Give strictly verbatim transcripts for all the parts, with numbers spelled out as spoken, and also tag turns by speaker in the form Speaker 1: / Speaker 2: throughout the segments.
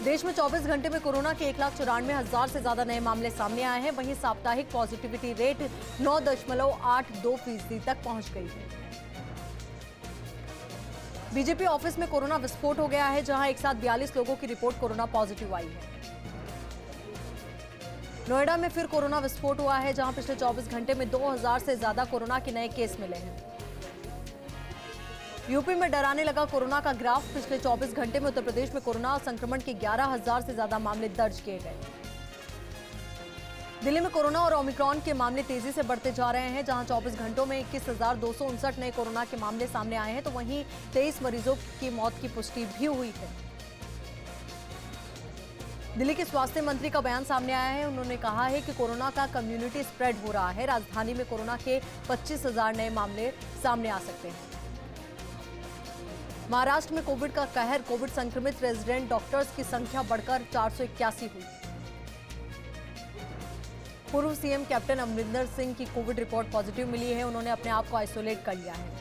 Speaker 1: देश में चौबीस घंटे में कोरोना के एक लाख चौरानवे हजार से ज्यादा नए मामले सामने आए हैं। वहीं साप्ताहिक पॉजिटिविटी रेट नौ दशमलव आठ दो फीसदी तक पहुंच गई है। बीजेपी ऑफिस में कोरोना विस्फोट हो गया है, जहां एक साथ बयालीस लोगों की रिपोर्ट कोरोना पॉजिटिव आई है। नोएडा में फिर कोरोना विस्फोट हुआ है, जहां पिछले चौबीस घंटे में दो हजार से ज्यादा कोरोना के नए केस मिले हैं। यूपी में डराने लगा कोरोना का ग्राफ। पिछले चौबीस घंटे में उत्तर प्रदेश में कोरोना संक्रमण के ग्यारह हजार से ज्यादा मामले दर्ज किए गए। दिल्ली में कोरोना और ओमिक्रॉन के मामले तेजी से बढ़ते जा रहे हैं, जहां चौबीस घंटों में इक्कीस हजार दो सौ उनसठ नए कोरोना के मामले सामने आए हैं, तो वहीं तेईस मरीजों की मौत की पुष्टि भी हुई है। दिल्ली के स्वास्थ्य मंत्री का बयान सामने आया है। उन्होंने कहा है कि कोरोना का कम्युनिटी स्प्रेड हो रहा है। राजधानी में कोरोना के पच्चीस हजार नए मामले सामने आ सकते हैं। महाराष्ट्र में कोविड का कहर। कोविड संक्रमित रेजिडेंट डॉक्टर्स की संख्या बढ़कर चार सौ इक्यासी हुई। पूर्व सीएम कैप्टन अमरिंदर सिंह की कोविड रिपोर्ट पॉजिटिव मिली है। उन्होंने अपने आप को आइसोलेट कर लिया है।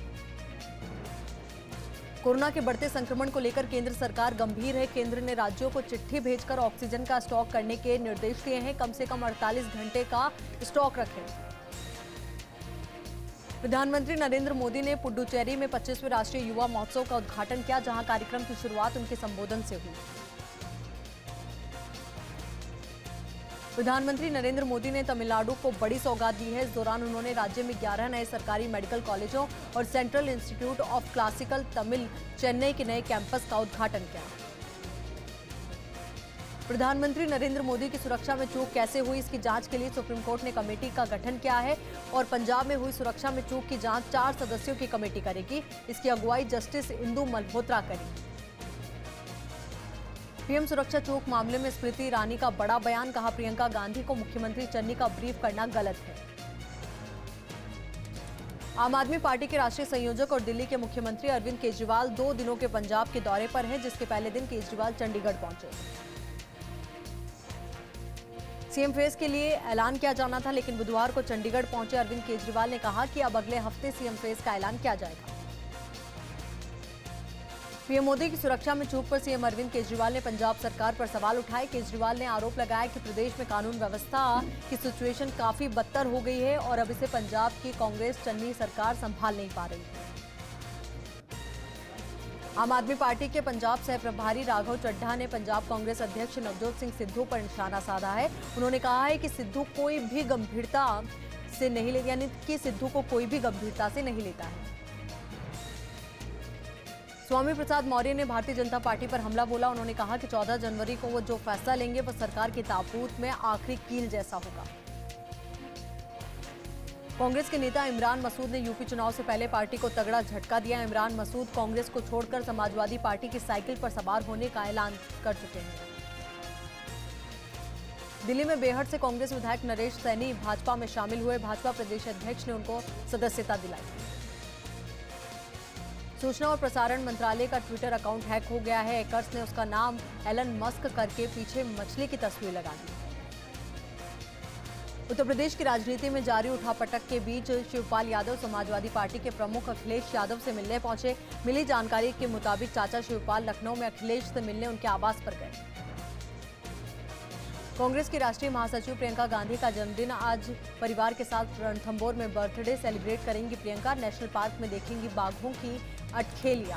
Speaker 1: कोरोना के बढ़ते संक्रमण को लेकर केंद्र सरकार गंभीर है। केंद्र ने राज्यों को चिट्ठी भेजकर ऑक्सीजन का स्टॉक करने के निर्देश दिए हैं। कम से कम अड़तालीस घंटे का स्टॉक रखें। प्रधानमंत्री नरेंद्र मोदी ने पुडुचेरी में पच्चीसवें राष्ट्रीय युवा महोत्सव का उद्घाटन किया, जहां कार्यक्रम की शुरुआत उनके संबोधन से हुई। प्रधानमंत्री नरेंद्र मोदी ने तमिलनाडु को बड़ी सौगात दी है। इस दौरान उन्होंने राज्य में ग्यारह नए सरकारी मेडिकल कॉलेजों और central institute of classical Tamil Chennai के नए कैंपस का उद्घाटन किया। प्रधानमंत्री नरेंद्र मोदी की सुरक्षा में चूक कैसे हुई, इसकी जांच के लिए सुप्रीम कोर्ट ने कमेटी का गठन किया है और पंजाब में हुई सुरक्षा में चूक की जांच चार सदस्यों की कमेटी करेगी। इसकी अगुवाई जस्टिस इंदु मल्होत्रा करेंगी। पीएम सुरक्षा चूक मामले में स्मृति ईरानी का बड़ा बयान। कहा, प्रियंका गांधी को मुख्यमंत्री चन्नी का ब्रीफ करना गलत है। आम आदमी पार्टी के राष्ट्रीय संयोजक और दिल्ली के मुख्यमंत्री अरविंद केजरीवाल दो दिनों के पंजाब के दौरे पर हैं, जिसके पहले दिन केजरीवाल चंडीगढ़ पहुंचे। सीएम फेज के लिए ऐलान किया जाना था, लेकिन बुधवार को चंडीगढ़ पहुंचे अरविंद केजरीवाल ने कहा कि अब अगले हफ्ते सीएम फेज का ऐलान किया जाएगा। पीएम मोदी की सुरक्षा में चूक पर सीएम अरविंद केजरीवाल ने पंजाब सरकार पर सवाल उठाए। केजरीवाल ने आरोप लगाया कि प्रदेश में कानून व्यवस्था की सिचुएशन काफी बदतर हो गई है और अब इसे पंजाब की कांग्रेस चन्नी सरकार संभाल नहीं पा रही है। आम आदमी पार्टी के पंजाब सह प्रभारी राघव चड्ढा ने पंजाब कांग्रेस अध्यक्ष नवजोत सिंह सिद्धू पर निशाना साधा है। उन्होंने कहा है कि सिद्धू कोई भी गंभीरता से नहीं ले यानी कि सिद्धू को कोई भी गंभीरता से नहीं लेता है। स्वामी प्रसाद मौर्य ने भारतीय जनता पार्टी पर हमला बोला। उन्होंने कहा कि चौदह जनवरी को वो जो फैसला लेंगे वह सरकार की ताबूत में आखिरी कील जैसा होगा। कांग्रेस के नेता इमरान मसूद ने यूपी चुनाव से पहले पार्टी को तगड़ा झटका दिया। इमरान मसूद कांग्रेस को छोड़कर समाजवादी पार्टी की साइकिल पर सवार होने का ऐलान कर चुके हैं। दिल्ली में बेहट से कांग्रेस विधायक नरेश सैनी भाजपा में शामिल हुए। भाजपा प्रदेश अध्यक्ष ने उनको सदस्यता दिलाई। सूचना और प्रसारण मंत्रालय का ट्विटर अकाउंट हैक हो गया है। हैकर्स ने उसका नाम एलन मस्क करके पीछे मछली की तस्वीर लगा दी। उत्तर प्रदेश की राजनीति में जारी उठापटक के बीच शिवपाल यादव समाजवादी पार्टी के प्रमुख अखिलेश यादव से मिलने पहुंचे। मिली जानकारी के मुताबिक चाचा शिवपाल लखनऊ में अखिलेश से मिलने उनके आवास पर गए। कांग्रेस की राष्ट्रीय महासचिव प्रियंका गांधी का जन्मदिन। आज परिवार के साथ रणथंभौर में बर्थडे सेलिब्रेट करेंगी प्रियंका। नेशनल पार्क में देखेंगी बाघों की अठखेलियां।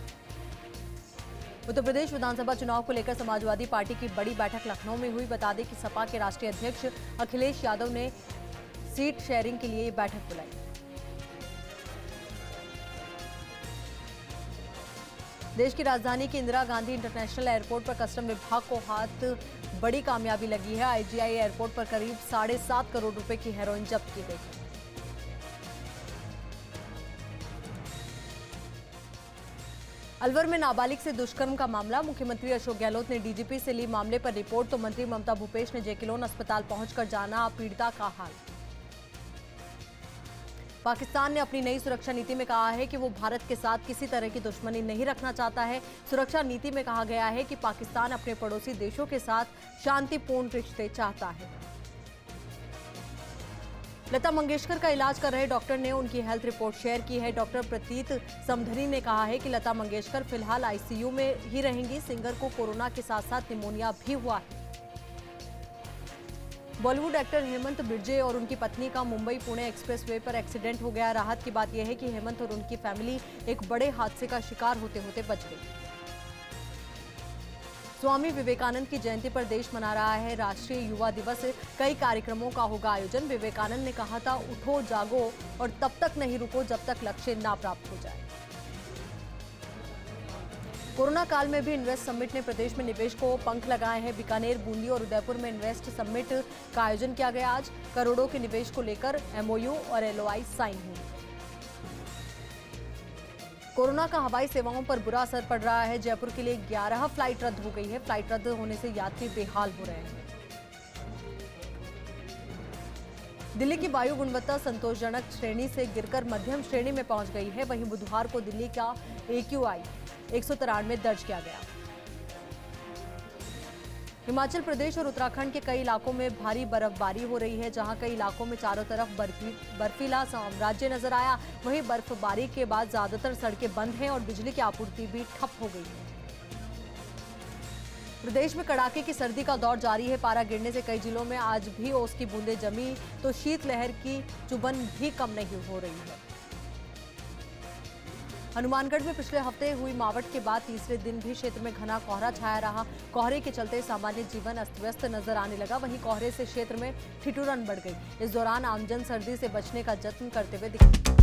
Speaker 1: उत्तर प्रदेश विधानसभा चुनाव को लेकर समाजवादी पार्टी की बड़ी बैठक लखनऊ में हुई। बता दें कि सपा के राष्ट्रीय अध्यक्ष अखिलेश यादव ने सीट शेयरिंग के लिए ये बैठक बुलाई। देश की राजधानी के इंदिरा गांधी इंटरनेशनल एयरपोर्ट पर कस्टम विभाग को हाथ बड़ी कामयाबी लगी है। आईजीआई एयरपोर्ट पर करीब साढ़े सात करोड़ रुपए की हेरोइन जब्त की गई। अलवर में नाबालिग से दुष्कर्म का मामला। मुख्यमंत्री अशोक गहलोत ने डीजीपी से ली मामले पर रिपोर्ट, तो मंत्री ममता भूपेश ने जेकेलोन अस्पताल पहुंचकर जाना पीड़िता का हाल। पाकिस्तान ने अपनी नई सुरक्षा नीति में कहा है कि वो भारत के साथ किसी तरह की दुश्मनी नहीं रखना चाहता है। सुरक्षा नीति में कहा गया है कि पाकिस्तान अपने पड़ोसी देशों के साथ शांतिपूर्ण रिश्ते चाहता है। लता मंगेशकर का इलाज कर रहे डॉक्टर ने उनकी हेल्थ रिपोर्ट शेयर की है। डॉक्टर प्रतीत समधनी ने कहा है कि लता मंगेशकर फिलहाल आईसीयू में ही रहेंगी। सिंगर को कोरोना के साथ साथ निमोनिया भी हुआ है। बॉलीवुड एक्टर हेमंत बिरजे और उनकी पत्नी का मुंबई पुणे एक्सप्रेसवे पर एक्सीडेंट हो गया। राहत की बात यह है कि हेमंत और उनकी फैमिली एक बड़े हादसे का शिकार होते होते बच गई। स्वामी विवेकानंद की जयंती पर देश मना रहा है राष्ट्रीय युवा दिवस। कई कार्यक्रमों का होगा आयोजन। विवेकानंद ने कहा था, उठो जागो और तब तक नहीं रुको जब तक लक्ष्य ना प्राप्त हो जाए। कोरोना काल में भी इन्वेस्ट समिट ने प्रदेश में निवेश को पंख लगाए हैं। बीकानेर, बूंदी और उदयपुर में इन्वेस्ट समिट का आयोजन किया गया। आज करोड़ों के निवेश को लेकर एमओयू और एलओआई साइन हुए। कोरोना का हवाई सेवाओं पर बुरा असर पड़ रहा है। जयपुर के लिए ग्यारह फ्लाइट रद्द हो गई है। फ्लाइट रद्द होने से यात्री बेहाल हो रहे हैं। दिल्ली की वायु गुणवत्ता संतोषजनक श्रेणी से गिरकर मध्यम श्रेणी में पहुंच गई है। वहीं बुधवार को दिल्ली का एक्यूआई एक सौ तिरानवे दर्ज किया गया। हिमाचल प्रदेश और उत्तराखंड के कई इलाकों में भारी बर्फबारी हो रही है। जहां कई इलाकों में चारों तरफ बर्फी बर्फीला साम्राज्य नजर आया, वहीं बर्फबारी के बाद ज्यादातर सड़कें बंद हैं और बिजली की आपूर्ति भी ठप हो गई है। प्रदेश में कड़ाके की सर्दी का दौर जारी है। पारा गिरने से कई जिलों में आज भी ओस की बूंदें जमी तो शीतलहर की चुभन भी कम नहीं हो रही है। हनुमानगढ़ में पिछले हफ्ते हुई मावठ के बाद तीसरे दिन भी क्षेत्र में घना कोहरा छाया रहा। कोहरे के चलते सामान्य जीवन अस्त व्यस्त नजर आने लगा। वहीं कोहरे से क्षेत्र में ठिठुरन बढ़ गई। इस दौरान आमजन सर्दी से बचने का जत्न करते हुए दिखे।